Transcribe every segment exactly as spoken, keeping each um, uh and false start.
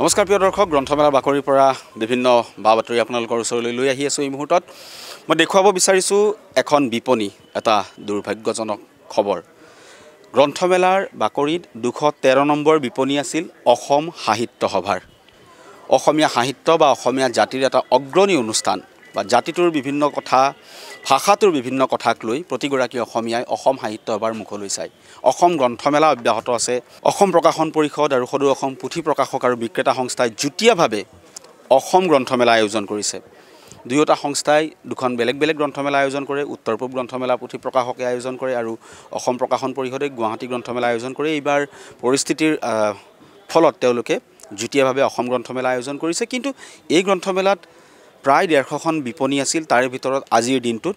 নমস্কাৰ প্ৰিয় দৰ্শক, গ্ৰন্থমেলা বাকৰিৰ পৰা বিভিন্ন বা বাতৰি আপোনালোকৰ ওচৰলৈ লৈ আহি আছোঁ। এই মুহূৰ্তত মই দেখুৱাব বিচাৰিছোঁ এখন বিপণী, এটা দুৰ্ভাগ্যজনক খবৰ। গ্ৰন্থমেলাৰ বাকৰিত দুশ তেৰ নম্বৰ বিপণী আছিল অসম সাহিত্য সভাৰ। অসমীয়া সাহিত্য বা অসমীয়া জাতিৰ এটা অগ্ৰণী অনুষ্ঠান বা জাতিটোৰ বিভিন্ন কথা, ভাষাটোৰ বিভিন্ন কথাক লৈ প্ৰতিগৰাকী অসমীয়াই অসম সাহিত্য সভাৰ মুখলৈ চায়। অসম গ্ৰন্থমেলা অব্যাহত আছে। অসম প্ৰকাশন পৰিষদ আৰু সদৌ অসম পুথি প্ৰকাশক আৰু বিক্ৰেতা সংস্থাই যুটীয়াভাৱে অসম গ্ৰন্থমেলা আয়োজন কৰিছে। দুয়োটা সংস্থাই দুখন বেলেগ বেলেগ গ্ৰন্থমেলা আয়োজন কৰে। উত্তৰ পূব গ্ৰন্থমেলা পুথি প্ৰকাশকে আয়োজন কৰে আৰু অসম প্ৰকাশন পৰিষদে গুৱাহাটী গ্ৰন্থমেলা আয়োজন কৰে। এইবাৰ পৰিস্থিতিৰ ফলত তেওঁলোকে যুটীয়াভাৱে অসম গ্ৰন্থমেলা আয়োজন কৰিছে। কিন্তু এই গ্ৰন্থমেলাত প্ৰায় ডেৰশখন বিপণী আছিল। তাৰে ভিতৰত আজিৰ দিনটোত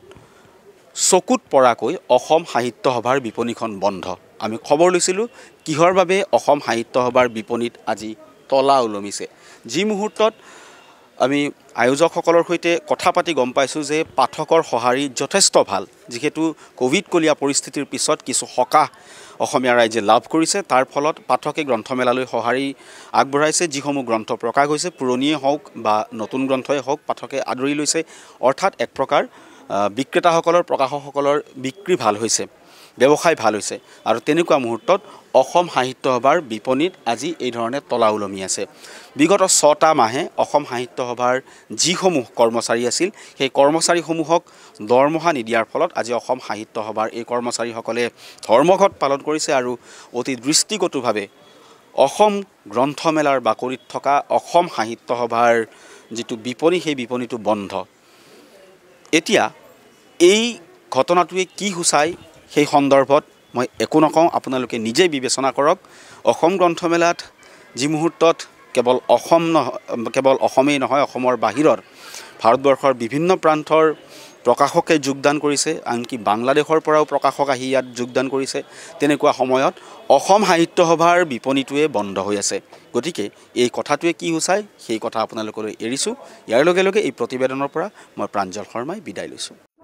চকুত পৰাকৈ অসম সাহিত্য সভাৰ বিপণীখন বন্ধ। আমি খবৰ লৈছিলোঁ কিহৰ বাবে অসম সাহিত্য সভাৰ বিপণীত আজি তলা ওলমিছে। যি মুহূৰ্তত আমি আয়োজকসকলৰ সৈতে কথা পাতি গম পাইছোঁ যে পাঠকৰ সঁহাৰি যথেষ্ট ভাল। যিহেতু ক'ভিড কলীয়া পৰিস্থিতিৰ পিছত কিছু সকাহ অসমীয়া ৰাইজে লাভ কৰিছে, তাৰ ফলত পাঠকে গ্ৰন্থমেলালৈ সঁহাৰি আগবঢ়াইছে। যিসমূহ গ্ৰন্থ প্ৰকাশ হৈছে, পুৰণিয়েই হওক বা নতুন গ্ৰন্থই হওক, পাঠকে আদৰি লৈছে। অৰ্থাৎ এক প্ৰকাৰ বিক্ৰেতাসকলৰ, প্ৰকাশকসকলৰ বিক্ৰী ভাল হৈছে, ব্যৱসায় ভাল হৈছে। আৰু তেনেকুৱা মুহূৰ্তত অসম সাহিত্য সভাৰ বিপণীত আজি এই ধৰণে তলা ওলমি আছে। বিগত ছটা মাহে অসম সাহিত্য সভাৰ যিসমূহ কৰ্মচাৰী আছিল, সেই কৰ্মচাৰীসমূহক দৰমহা নিদিয়াৰ ফলত আজি অসম সাহিত্য সভাৰ এই কৰ্মচাৰীসকলে ধৰ্মঘট পালন কৰিছে আৰু অতি দৃষ্টিকটুভাৱে অসম গ্ৰন্থমেলাৰ বাকৰিত থকা অসম সাহিত্য সভাৰ যিটো বিপণী, সেই বিপণীটো বন্ধ। এতিয়া এই ঘটনাটোৱে কি সূচায় সেই সন্দৰ্ভত মই একো নকওঁ, আপোনালোকে নিজেই বিবেচনা কৰক। অসম গ্ৰন্থমেলাত যি মুহূৰ্তত কেৱল অসম নহয়, কেৱল অসমেই নহয়, অসমৰ বাহিৰৰ ভাৰতবৰ্ষৰ বিভিন্ন প্ৰান্তৰ প্ৰকাশকে যোগদান কৰিছে, আনকি বাংলাদেশৰ পৰাও প্ৰকাশক আহি ইয়াত যোগদান কৰিছে। তেনেকুৱা সময়ত অসম সাহিত্য সভাৰ বিপণীটোৱে বন্ধ হৈ আছে। গতিকে এই কথাটোৱে কি সূচায় সেই কথা আপোনালোকলৈ এৰিছোঁ। ইয়াৰ লগে লগে এই প্ৰতিবেদনৰ পৰা মই প্ৰাঞ্জল শৰ্মাই বিদায় লৈছোঁ।